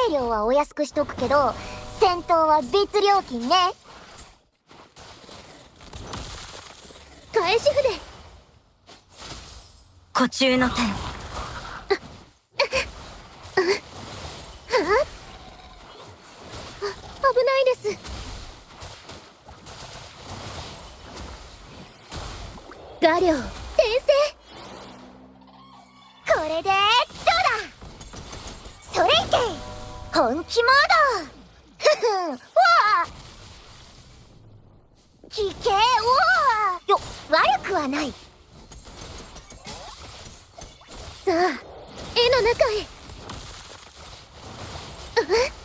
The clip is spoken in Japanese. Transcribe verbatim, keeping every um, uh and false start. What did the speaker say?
計量はお安くしとくけど、戦闘は別料金ね。返し筆。 湖中の天。 危ないです。画量転生。これでどうだ。それいけ本気モード。ふふんわあ聞けおーよ悪くはない。さあ絵の中へ。うっ